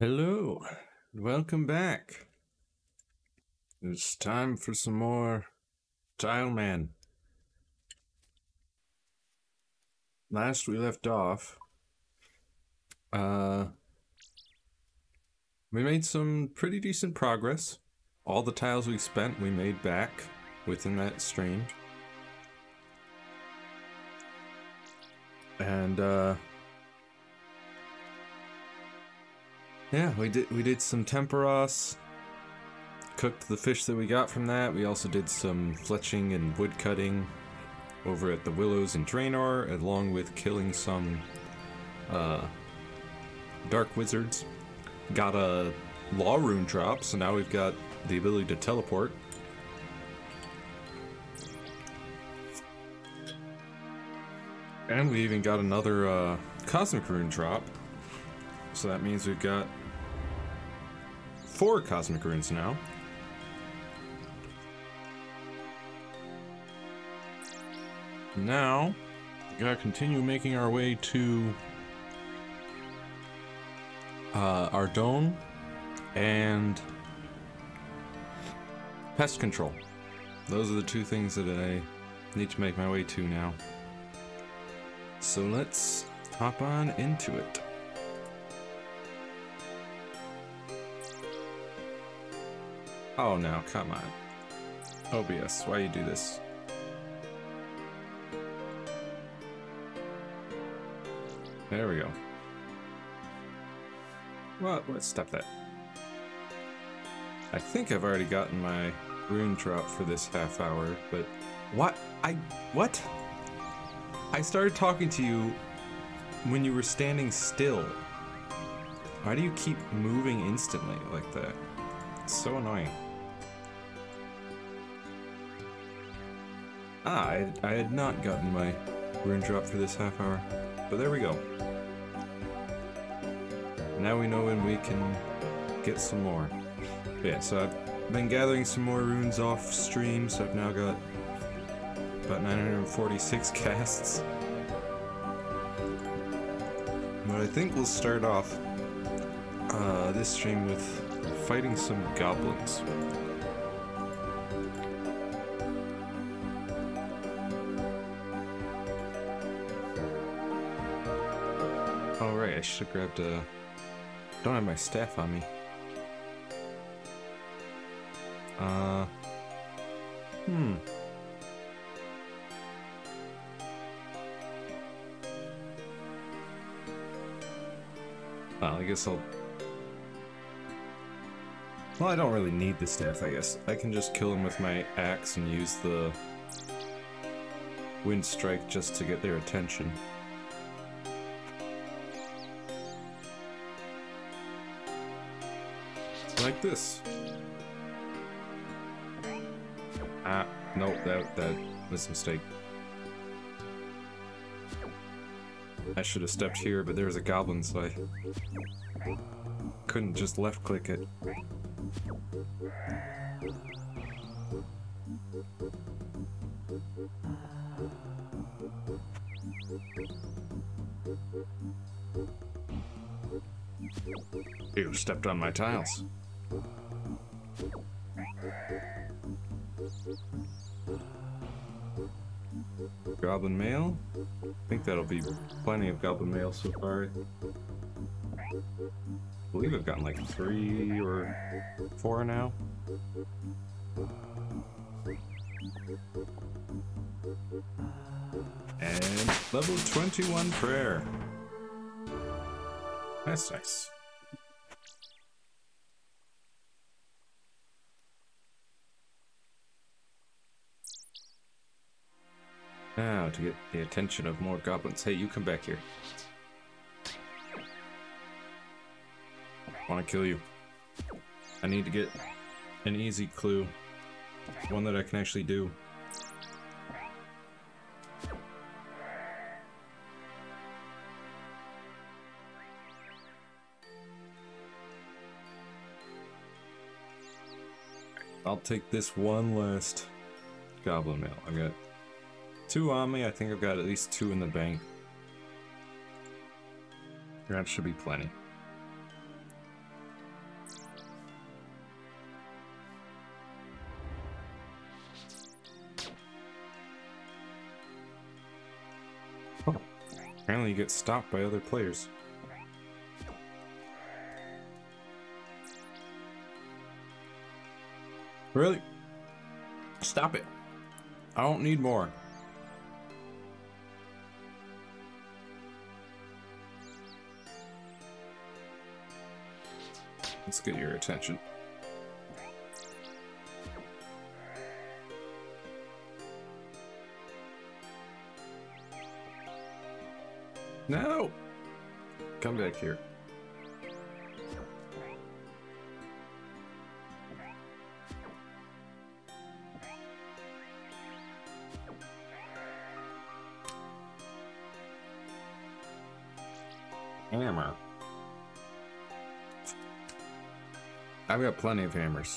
Hello, welcome back. It's time for some more Tile Man. Last we left off, we made some pretty decent progress. All the tiles we spent, we made back within that stream. And, yeah, we did some temperos, cooked the fish that we got from that. We also did some fletching and wood cutting over at the Willows in Draenor, along with killing some dark wizards. Got a law rune drop, so now we've got the ability to teleport. And we even got another cosmic rune drop, so that means we've got 4 cosmic runes now. Now, we gotta continue making our way to Ardougne and pest control. Those are the 2 things that I need to make my way to now. So let's hop on into it. Oh no, come on. OBS, why you do this? There we go. Well, let's stop that. I think I've already gotten my rune drop for this half hour, but... What? What? I started talking to you when you were standing still. Why do you keep moving instantly like that? It's so annoying. I had not gotten my rune drop for this half hour, but there we go. Now we know when we can get some more. Yeah, so I've been gathering some more runes off stream, so I've now got about 946 casts. But I think we'll start off this stream with fighting some goblins. Oh right, I should have grabbed a... Don't have my staff on me. Well, I guess I'll... Well, I don't really need the staff, I guess. I can just kill them with my axe and use the wind strike just to get their attention. Like this. Ah, nope, that was a mistake. I should have stepped here, but there was a goblin, so I couldn't just left click it. You stepped on my tiles. Goblin mail? I think that'll be plenty of goblin mail so far. I believe I've gotten like 3 or 4 now. And level 21 prayer. That's nice. Now, to get the attention of more goblins. Hey, you come back here. I want to kill you. I need to get an easy clue. One that I can actually do. I'll take this one last goblin mail. I've got 2 on me. I think I've got at least 2 in the bank. That should be plenty. Apparently you get stopped by other players. Really? Stop it. I don't need more. Let's get your attention. No! Come back here. Hammer. I've got plenty of hammers.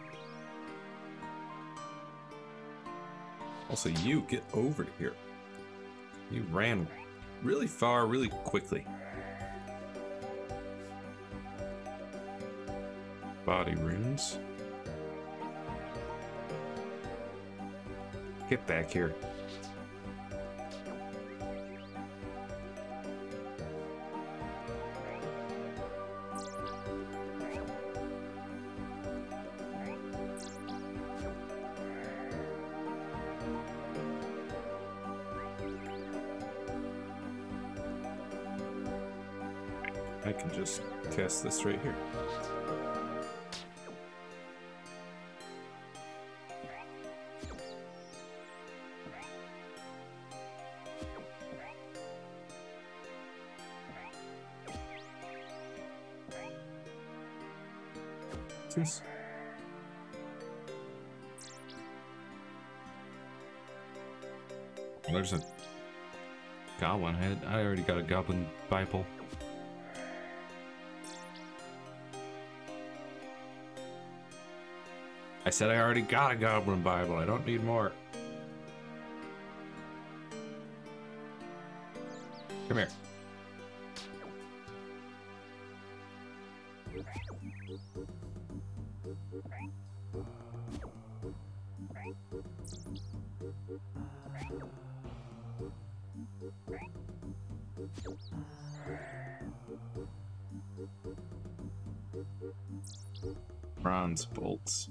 Also, you get over here. You ran really far, really quickly. Body runes. Get back here. I can just cast this right here. What's this? Oh, there's a goblin head. I already got a goblin Bible. I said I already got a Goblin Bible. I don't need more. Come here. Bronze bolts.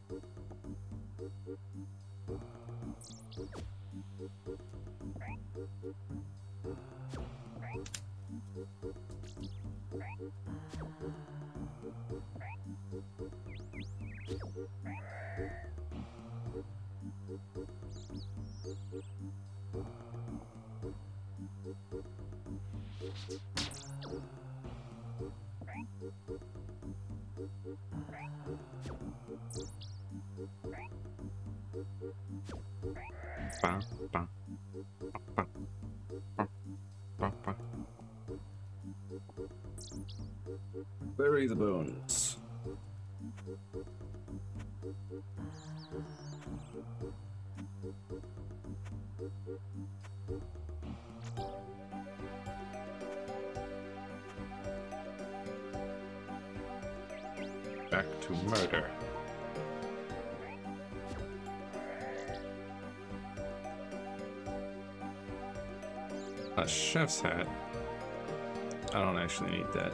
Bury the bones. Back to murder. A chef's hat. I don't actually need that.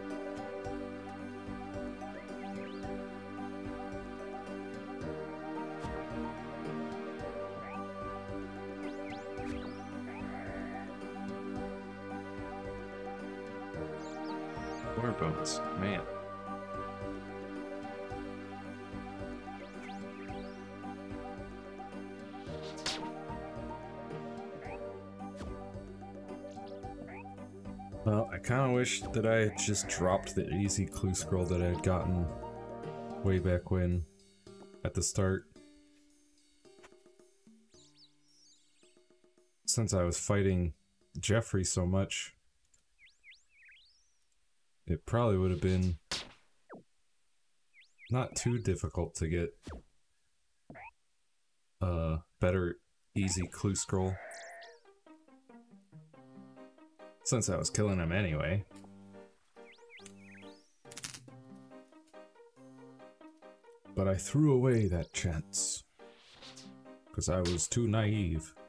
More bones, man. Well, I kind of wish that I had just dropped the easy clue scroll that I had gotten way back when, at the start. Since I was fighting Jeffrey so much, it probably would have been not too difficult to get a better easy clue scroll. Since I was killing him anyway. But I threw away that chance. Because I was too naive.